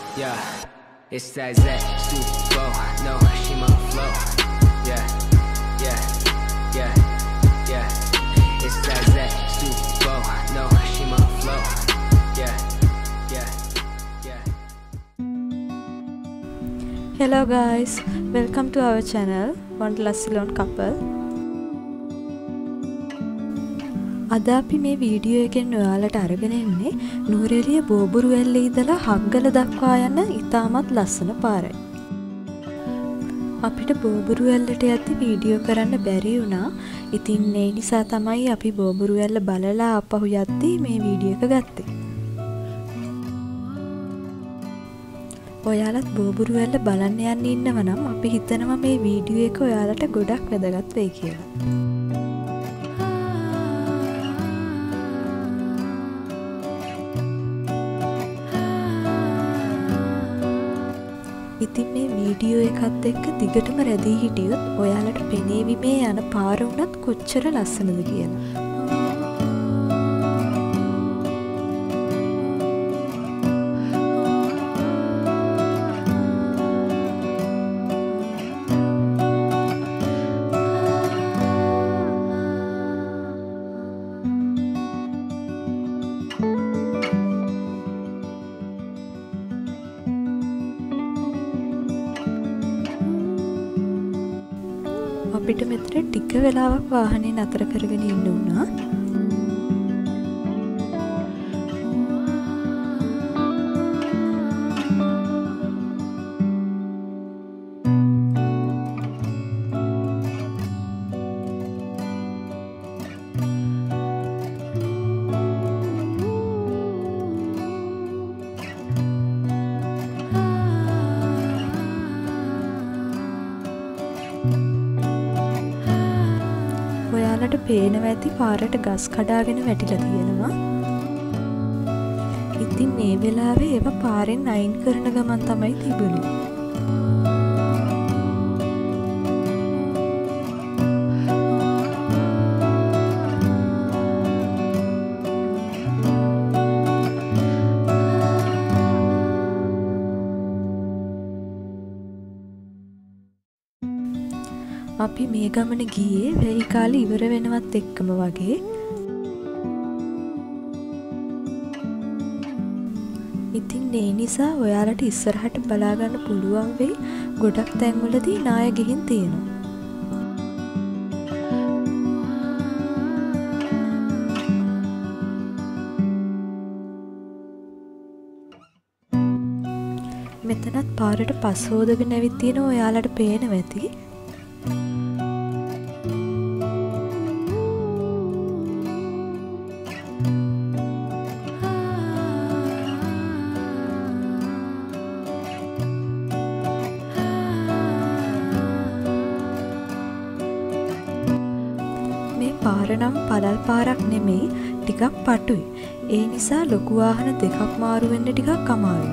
Yeah, it's that Zach Super. No, she my flow. Yeah, yeah, yeah, yeah. It's that Zach Super. No, she my flow. Yeah, yeah, yeah. Hello guys, welcome to our channel Wanderlust Ceylon Couple. අද අපි මේ video එකෙන් ඔයාලට අරගෙන එන්නේ නුවරඑළිය බෝබුරුවැල්ලේ ඉඳලා හග්ගල දක්වා යන ඉතාමත් ලස්සන පාරයි. අපිට බෝබුරුවැල්ලට යද්දි වීඩියෝ කරන්න බැරි වුණා. ඉතින් ඒ නිසා තමයි අපි බෝබුරුවැල්ල බලලා ආපහු යද්දි මේ වීඩියෝ එක ගත්තේ. ඔයාලත් බෝබුරුවැල්ල බලන්න යන්න ඉන්නව නම් අපි හිතනවා මේ වීඩියෝ එක ඔයාලට ගොඩක් වැදගත් වෙයි කියලා. ඉතින් මේ වීඩියෝ එකත් එක්ක දිගටම රැඳී හිටියොත් ඔයාලට පෙනේවි මේ යන පාර උනත් කොච්චර ලස්සනද කියලා. අපිට මෙතන ටික වෙලාවක් වාහනේ නතර කරගෙන ඉන්න උනා. ඔයාලට පේනවා ඇති පාරට ගස් කඩාගෙන වැටිලා තියෙනවා. ඉතින් මේ වෙලාවේ ඒව පාරෙන් අයින් කරන ගමන් තමයි තිබුණේ. අපි මේ ගමන ගියේ වෙයි කාලේ ඉවර වෙනවත් එක්කම වගේ. ඉතින් ඒ නිසා ඔයාලට ඉස්සරහට බලා ගන්න පුළුවන් වෙයි ගොඩක් තැන්වලදී නාය ගිහින් තියෙනවා. මෙතනත් පාරට පස් හොදගෙන ඇවිත් තියෙන ඔයාලට පේනවා ඇති. පාර නම් පළල් පාරක් නෙමෙයි ටිකක් පටුයි. ඒ නිසා ලොකු වාහන දෙකක් මාරු වෙන්න ටිකක් අමාරුයි.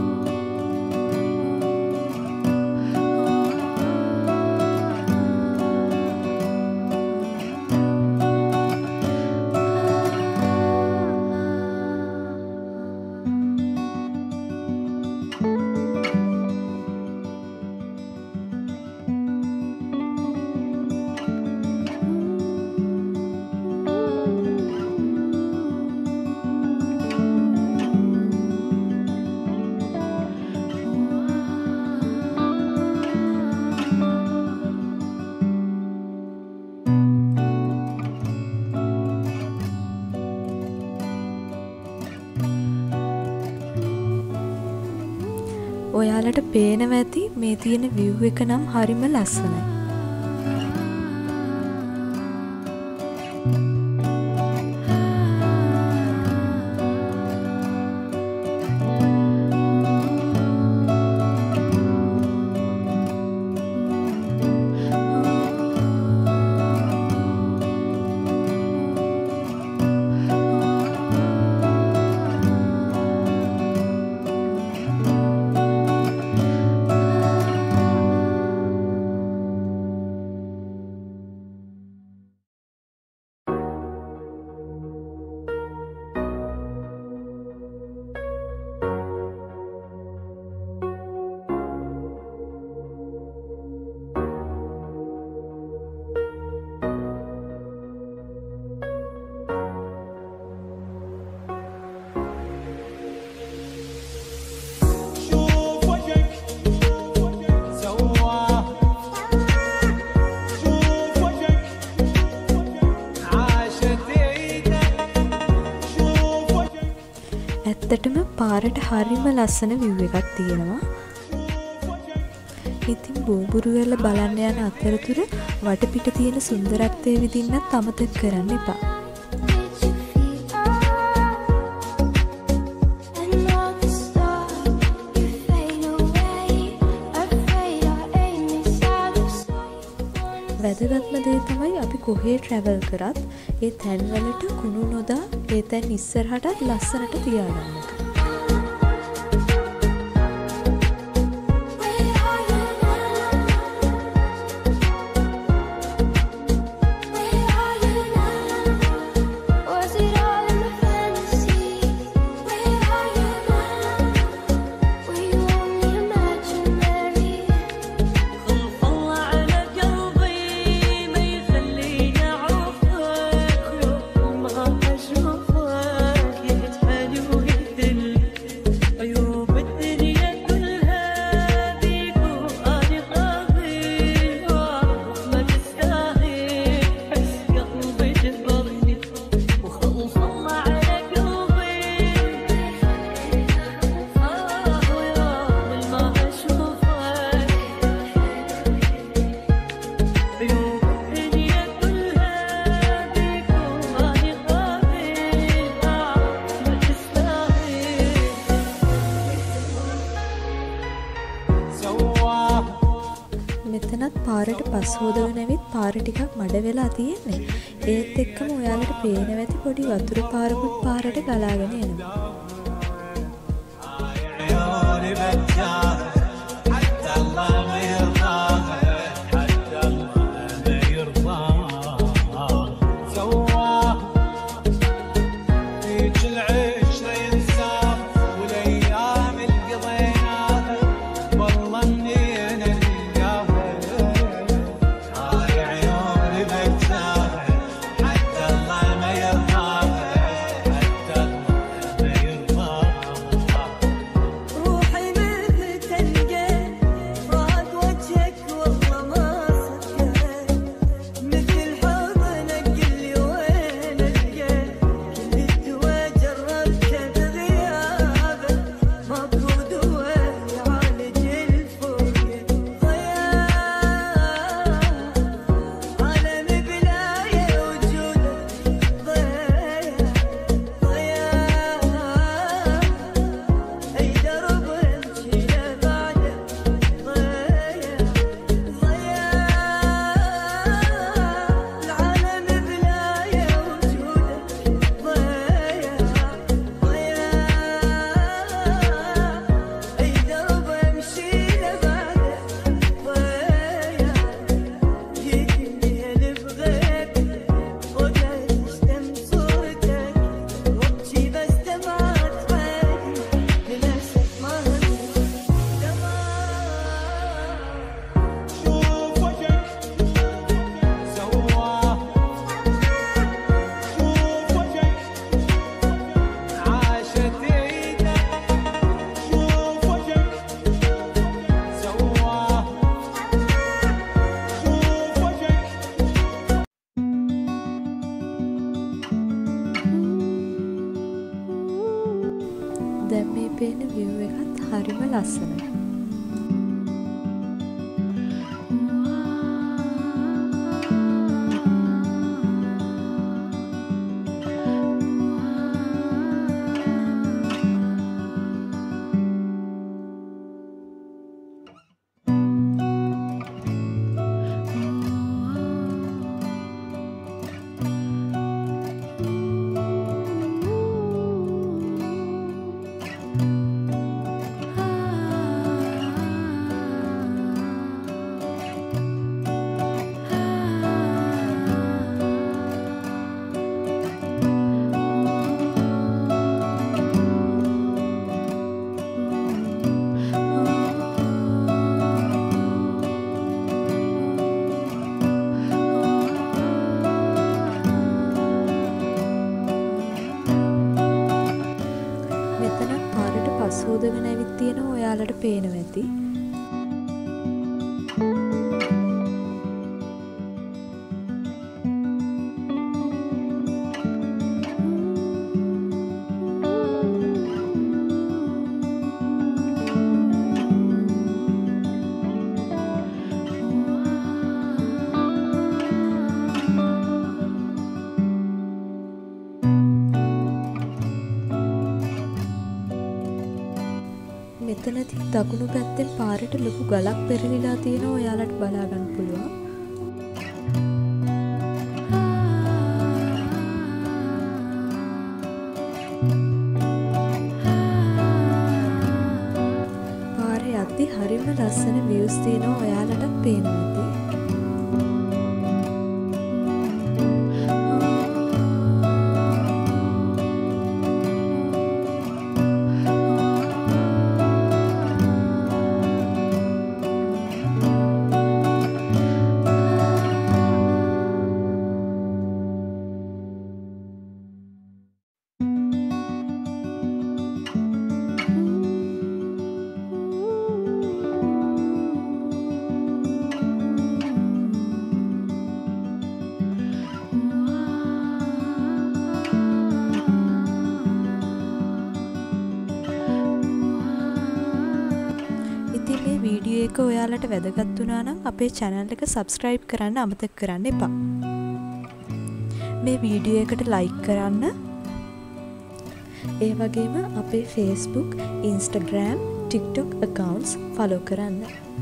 ඔයාලට පේනවා ඇති මේ තියෙන view එක නම් හරිම ලස්සනයි. ඇත්තටම පාරට හරිම ලස්සන view එකක් තියෙනවා. ඉතින් බෝබුරුවැල්ල බලන්න යන අතරතුර වටපිට තියෙන සුන්දරත්වය විඳින්නත් අමතක කරන්න එපා. වැදගත්ම දේ තමයි අපි කොහේ ට්‍රැවල් කරත් ඒ තැන්වලට කුණු නොදා ඒ තැන් ඉස්සරහටත් ලස්සනට තියාගන්න එක. මෙතනත් පාරට පස් හොදවන ඇවිත් පාර ටිකක් මඩ වෙලා තියෙන්නේ. ඒත් එක්කම ඔයාලට පේනවා ඇති පොඩි වතුර පාරකුත් පාරට ගලාගෙන එනවා. දැන් මේ පේන view එකත් හරිම ලස්සනයි. හොදගෙන ඇවිත් තියෙනවා ඔයාලට පේනවා ඇති. මෙතනදී දකුණු පැත්තෙන් පාරට ලොකු ගලක් පෙරලිලා තියෙනවා ඔයාලට බලා ගන්න පුළුවන්. පාරේ යද්දි හරිම ලස්සන views තියෙනවා ඔයාලටත් පේනවා ඇති. වීඩියෝ එක ඔයාලට වැදගත් වුණා නම් අපේ channel එක subscribe කරන්න අමතක කරන්න එපා. මේ වීඩියෝ එකට like කරන්න. ඒ වගේම අපේ Facebook, Instagram, TikTok accounts follow කරන්න.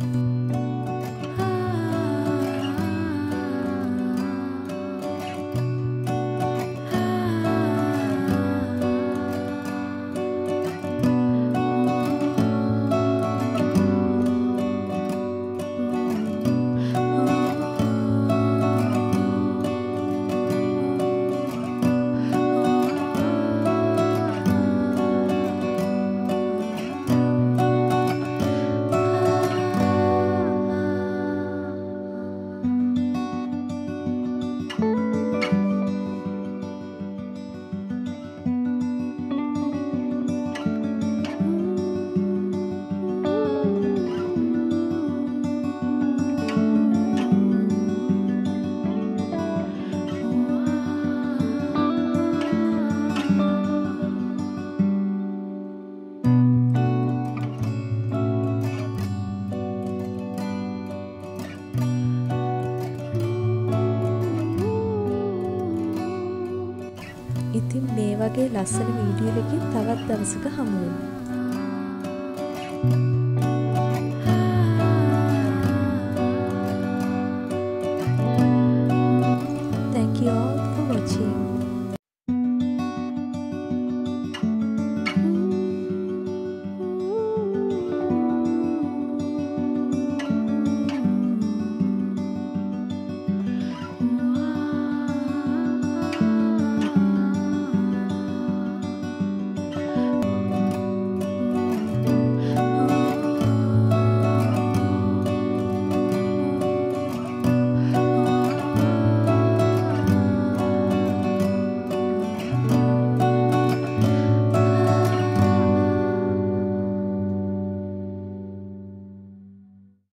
ඉතින් මේ වගේ ලස්සන වීඩියෝ එකකින් තවත් දවසක හමු වෙමු.